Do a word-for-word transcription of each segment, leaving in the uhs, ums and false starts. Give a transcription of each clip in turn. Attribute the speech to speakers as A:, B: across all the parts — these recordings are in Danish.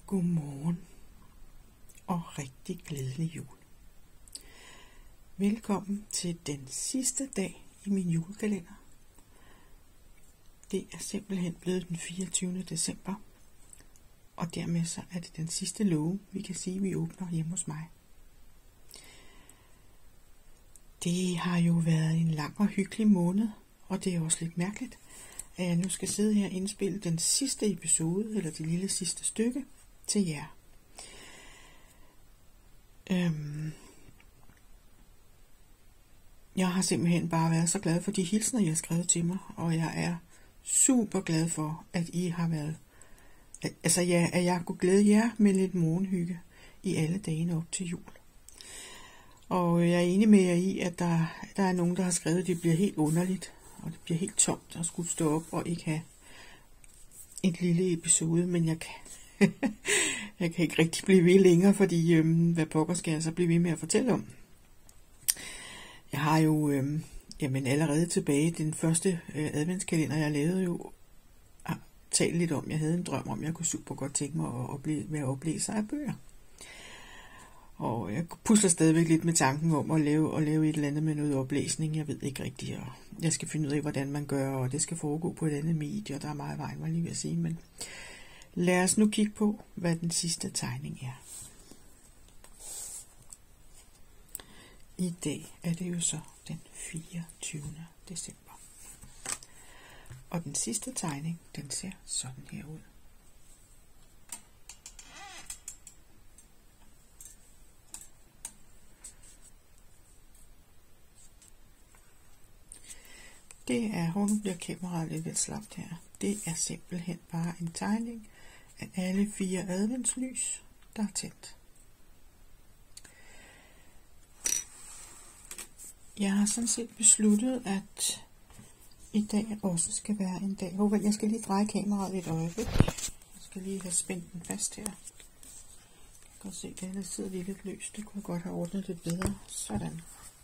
A: Godmorgen og rigtig glædelig jul. Velkommen til den sidste dag i min julekalender. Det er simpelthen blevet den fireogtyvende december, og dermed så er det den sidste låge, vi kan sige, vi åbner hjemme hos mig. Det har jo været en lang og hyggelig måned, og det er også lidt mærkeligt, at jeg nu skal sidde her og indspille den sidste episode, eller det lille sidste stykke, til jer. Øhm, jeg har simpelthen bare været så glad for de hilsner, I har skrevet til mig, og jeg er super glad for, at I har været, altså ja, at jeg kunne glæde jer med lidt morgenhygge i alle dagene op til jul. Og jeg er enig med jer i, at der, der er nogen, der har skrevet, at det bliver helt underligt, og det bliver helt tomt at skulle stå op og ikke have en lille episode, men jeg kan, jeg kan ikke rigtig blive ved længere, fordi øhm, hvad pokker skal jeg så blive ved med at fortælle om. Jeg har jo øhm, jamen allerede tilbage den første øh, adventskalender, jeg lavede jo, har talt lidt om, jeg havde en drøm om, jeg kunne super godt tænke mig at ople- være oplæser af bøger. Og jeg pusler stadigvæk lidt med tanken om at lave, at lave et eller andet med noget oplæsning. Jeg ved ikke rigtigt, og jeg skal finde ud af, hvordan man gør, og det skal foregå på et andet medie, og der er meget vejen, var lige ved at sige. Men lad os nu kigge på, hvad den sidste tegning er. I dag er det jo så den fireogtyvende december. Og den sidste tegning, den ser sådan her ud. Det er, hvor nu bliver kameraet lidt slapt her. Det er simpelthen bare en tegning af alle fire adventslys, der er tændt. Jeg har sådan set besluttet, at i dag også skal være en dag. Håber, jeg skal lige dreje kameraet lidt øjeblik. Jeg skal lige have spændt den fast her. Jeg kan godt se, at den sidder lige lidt løst. Det kunne jeg godt have ordnet lidt bedre. Sådan.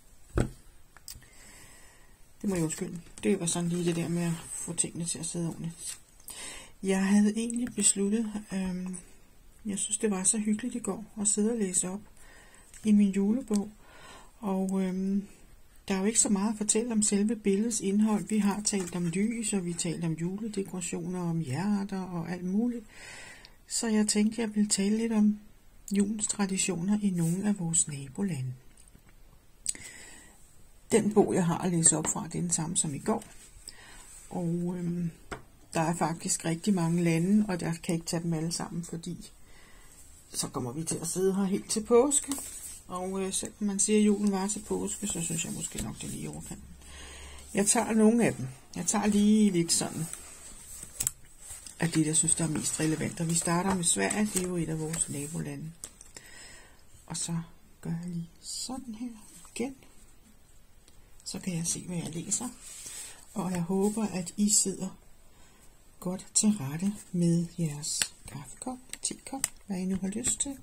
A: Det må jeg undskylde. Det var sådan lige det der med at få tingene til at sidde ordentligt. Jeg havde egentlig besluttet, øhm, jeg synes det var så hyggeligt i går at sidde og læse op i min julebog. Og øhm, der er jo ikke så meget at fortælle om selve billedets indhold. Vi har talt om lys, og vi har talt om juledekorationer, om hjerter og alt muligt. Så jeg tænkte, jeg ville tale lidt om julens traditioner i nogle af vores nabolande. Den bog, jeg har at læse op fra, det er den samme som i går. Og øhm, der er faktisk rigtig mange lande, og jeg kan ikke tage dem alle sammen, fordi så kommer vi til at sidde her helt til påske. Og øh, selvom man siger, at julen var til påske, så synes jeg måske nok, det er lige overkanten. Jeg tager nogle af dem. Jeg tager lige lidt sådan af det, jeg synes, der er mest relevant. Og vi starter med Sverige, det er jo et af vores nabolande. Og så gør jeg lige sådan her igen. Så kan jeg se, hvad jeg læser. Og jeg håber, at I sidder godt til rette med jeres kaffekop, tekop, hvad I nu har lyst til.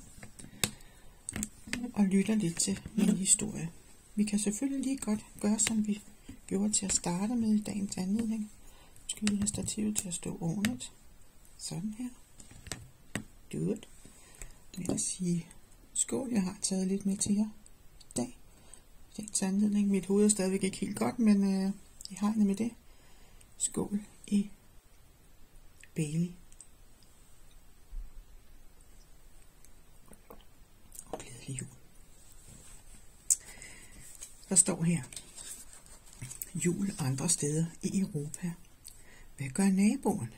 A: Og lytter lidt til min historie. Vi kan selvfølgelig lige godt gøre, som vi gjorde til at starte med i dagens anledning. Nu skal vi have stativet til at stå ordentligt. Sådan her. Do it. Lad os sige skål. Jeg har taget lidt med til jer i dag. Dagens anledning. Mit hoved er stadigvæk ikke helt godt, men øh, I har med det. Skål i Bailey. Og glædelig jul. Der står her. Jul andre steder i Europa. Hvad gør naboerne?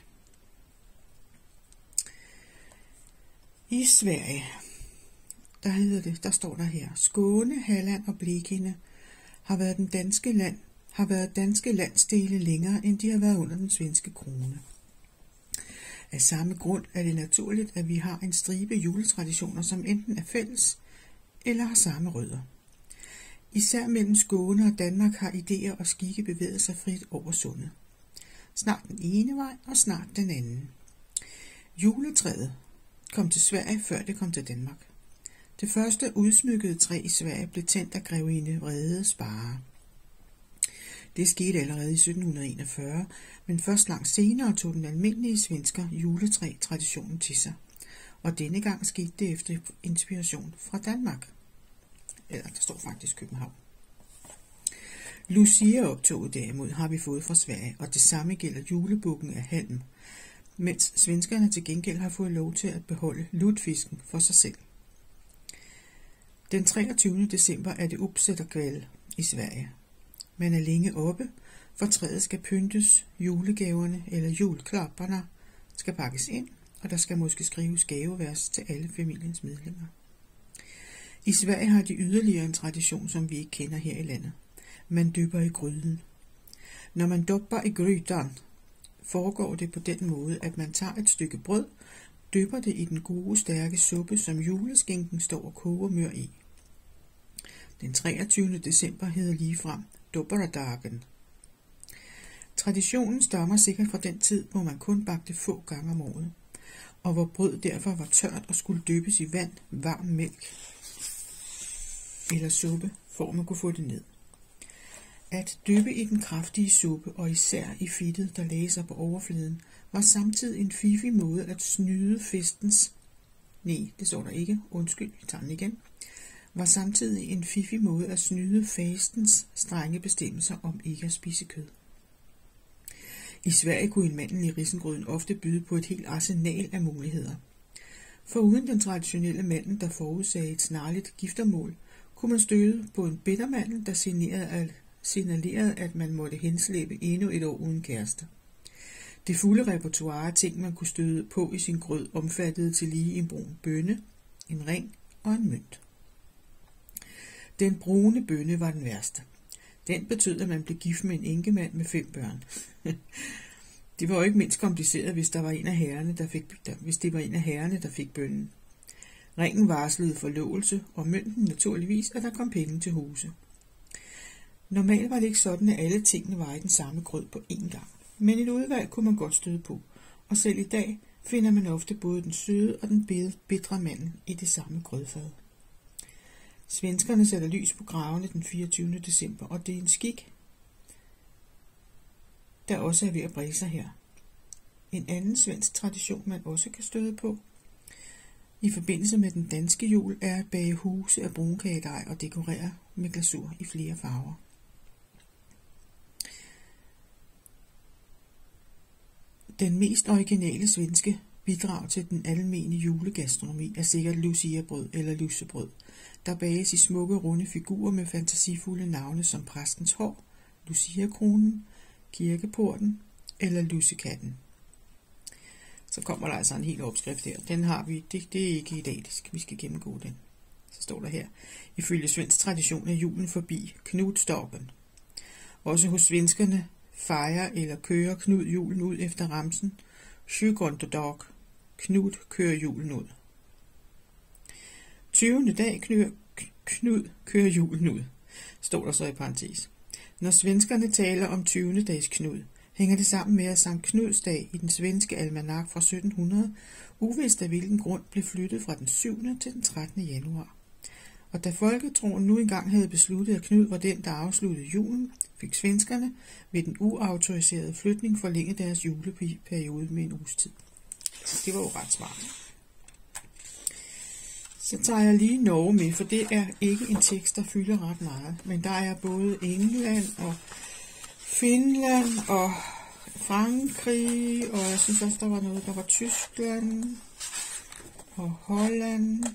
A: I Sverige, der hedder det, der står der her. Skåne, Halland og Blekinge har været den danske land, har været danske landsdele længere, end de har været under den svenske krone. Af samme grund er det naturligt, at vi har en stribe juletraditioner, som enten er fælles eller har samme rødder. Især mellem Skåne og Danmark har idéer og skikke bevæget sig frit over sundet. Snart den ene vej, og snart den anden. Juletræet kom til Sverige, før det kom til Danmark. Det første udsmykkede træ i Sverige blev tændt af grevinde Vrede Spare. Det skete allerede i sytten enogfyrre, men først langt senere tog den almindelige svensker juletræ-traditionen til sig, og denne gang skete det efter inspiration fra Danmark. Eller der står faktisk København. Lucia-optoget derimod har vi fået fra Sverige, og det samme gælder julebukken af halm, mens svenskerne til gengæld har fået lov til at beholde lutfisken for sig selv. Den treogtyvende december er det Uppesittarkväll i Sverige. Man er længe oppe, for træet skal pyntes, julegaverne eller juleklapperne skal pakkes ind, og der skal måske skrives gavevers til alle familiens medlemmer. I Sverige har de yderligere en tradition, som vi ikke kender her i landet. Man dypper i gryden. Når man dopper i grytan, foregår det på den måde, at man tager et stykke brød, dypper det i den gode, stærke suppe, som juleskinken står og koger mør i. Den treogtyvende december hedder ligefrem Doppeldagen. Traditionen stammer sikkert fra den tid, hvor man kun bagte få gange om året, og hvor brød derfor var tørt og skulle dyppes i vand, varm mælk eller suppe, for at man kunne få det ned. At dyppe i den kraftige suppe, og især i fedtet, der lagde sig på overfladen, var samtidig en fiffig måde at snyde festens, nej, det står der ikke, undskyld, vi tager den igen, var samtidig en fiffig måde at snyde fastens strenge bestemmelser om ikke at spise kød. I Sverige kunne en mandel i risengrøden ofte byde på et helt arsenal af muligheder. For uden den traditionelle mandel, der forudsagde et snarligt giftermål, kunne man støde på en bittermandel, der signalerede, at man måtte henslæbe endnu et år uden kæreste. Det fulde repertoire af ting, man kunne støde på i sin grød, omfattede til lige en brun bønne, en ring og en mønt. Den brune bønne var den værste. Den betød, at man blev gift med en enkemand med fem børn. Det var jo ikke mindst kompliceret, hvis, der var en af herrerne, der fik, der, hvis det var en af herrerne, der fik bønnen. Ringen varslede forlovelse, og mønten naturligvis, at der kom penge til huse. Normalt var det ikke sådan, at alle tingene var i den samme grød på én gang. Men et udvalg kunne man godt støde på, og selv i dag finder man ofte både den søde og den bitre mandel i det samme grødfad. Svenskerne sætter lys på gravene den fireogtyvende december, og det er en skik, der også er ved at brede sig her. En anden svensk tradition, man også kan støde på i forbindelse med den danske jul, er at bage huse af brunkagedej og dekorere med glasur i flere farver. Den mest originale svenske bidrag til den almene julegastronomi er sikkert luciabrød eller lussebrød, der bages i smukke runde figurer med fantasifulde navne som præstens hår, luciakronen, kirkeporten eller lussekatten. Så kommer der altså en hel opskrift her. Den har vi, det, det er ikke i dag, vi skal gennemgå den. Så står der her: ifølge svensk tradition er julen forbi Knutdagen. Også hos svenskerne fejrer eller kører Knud julen ud efter ramsen tjugonde dag. Knud kører julen ud. tyvende dag Knud, Knud kører julen ud, står der så i parentes. Når svenskerne taler om tyvende dags Knud, hænger det sammen med, at Sankt Knuds dag i den svenske almanak fra sytten hundrede, uvist af hvilken grund, blev flyttet fra den syvende til den trettende januar. Og da folketroen nu engang havde besluttet, at Knud var den, der afsluttede julen, fik svenskerne ved den uautoriserede flytning forlænget deres juleperiode med en uges tid. Det var jo ret smart. Så tager jeg lige Norge med, for det er ikke en tekst, der fylder ret meget. Men der er både England og Finland og Frankrig, og jeg synes også, der var noget, der var Tyskland og Holland.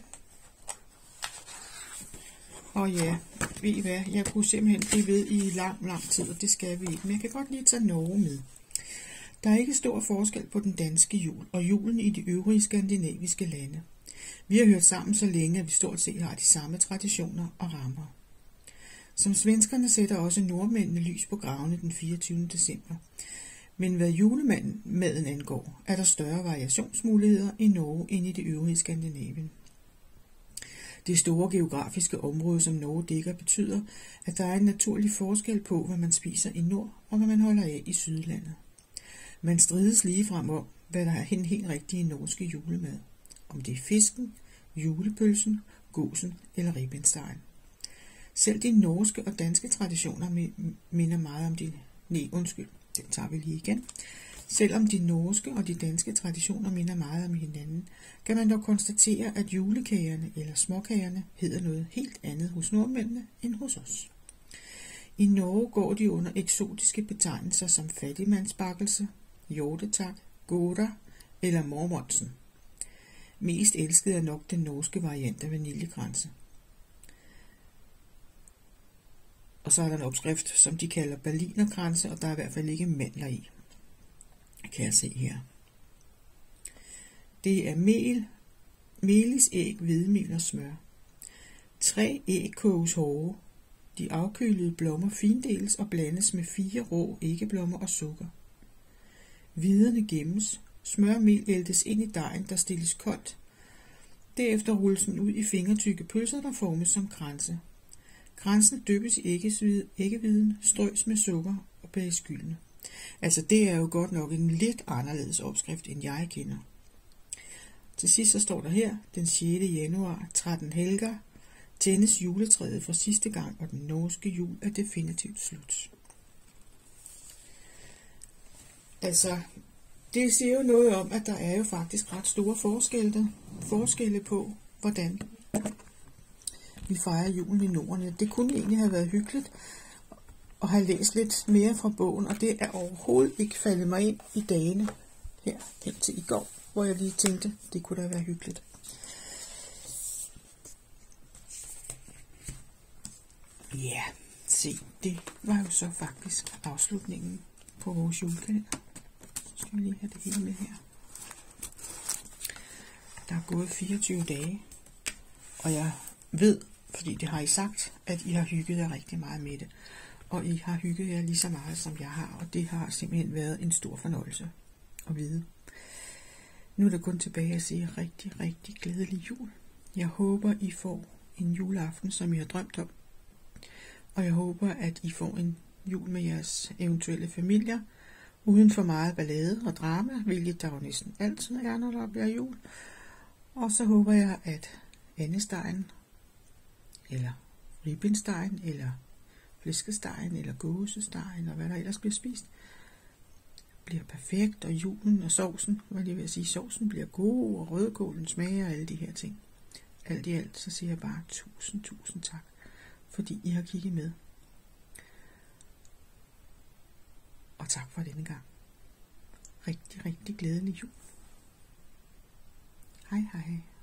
A: Og ja, ved I hvad, jeg kunne simpelthen blive ved i lang, lang tid, og det skal vi ikke. Men jeg kan godt lige tage Norge med. Der er ikke stor forskel på den danske jul og julen i de øvrige skandinaviske lande. Vi har hørt sammen så længe, at vi stort set har de samme traditioner og rammer. Som svenskerne sætter også nordmændene lys på gravene den fireogtyvende december. Men hvad julemaden angår, er der større variationsmuligheder i Norge end i det øvrige Skandinavien. Det store geografiske område, som Norge dækker, betyder, at der er en naturlig forskel på, hvad man spiser i nord og hvad man holder af i Sydlandet. Man strides ligefrem om, hvad der er den helt rigtige norske julemad. Om det er fisken, julepølsen, gåsen eller ribbenstegen. Selv de norske og danske traditioner minder meget om de... Nej, undskyld, den tager vi lige igen. Selvom de norske og de danske traditioner minder meget om hinanden, kan man dog konstatere, at julekagerne eller småkagerne hedder noget helt andet hos nordmændene end hos os. I Norge går de under eksotiske betegnelser som fattigmandsbakkelse, hjortetak, gårder eller mormonsen. Mest elsket er nok den norske variant af vaniljekranse. Og så er der en opskrift, som de kalder berlinerkranse, og der er i hvert fald ikke mandler i, kan jeg se her. Det er mel, melis, æg, hvedemel og smør. Tre æg koges hårde. De afkølede blommer findeles og blandes med fire rå æggeblommer og sukker. Hviderne gemmes. Smør og mel æltes ind i dejen, der stilles koldt. Derefter rulles den ud i fingertykke pølser, der formes som kranse. Kransen dyppes i æggehviden, strøs med sukker og bages gyldne. Altså det er jo godt nok en lidt anderledes opskrift, end jeg kender. Til sidst så står der her, den sjette januar, tretten helger, tændes juletræet for sidste gang, og den norske jul er definitivt slut. Altså, det siger jo noget om, at der er jo faktisk ret store forskelle, forskelle på, hvordan vi fejrer julen i Norden. Det kunne egentlig have været hyggeligt at have læst lidt mere fra bogen, og det er overhovedet ikke faldet mig ind i dagene her indtil i går, hvor jeg lige tænkte, det kunne da være hyggeligt. Ja, se, det var jo så faktisk afslutningen på vores julekalender. Så skal vi lige have det hele med her. Der er gået fireogtyve dage, og jeg ved, fordi det har I sagt, at I har hygget jer rigtig meget med det. Og I har hygget jer lige så meget, som jeg har, og det har simpelthen været en stor fornøjelse at vide. Nu er der kun tilbage at sige rigtig, rigtig glædelig jul. Jeg håber, I får en juleaften, som I har drømt om. Og jeg håber, at I får en jul med jeres eventuelle familier, uden for meget ballade og drama, hvilket der jo næsten altid er, når der bliver jul. Og så håber jeg, at andestegen, eller ribbenstegen, eller flæskestegen, eller gåsestegen, og hvad der ellers bliver spist, bliver perfekt, og julen og sovsen, hvad det vil sige, sovsen bliver god, og rødkålen smager, og alle de her ting. Alt i alt, så siger jeg bare tusind, tusind tak, fordi I har kigget med. Og tak for denne gang. Rigtig, rigtig glædelig jul. Hej hej.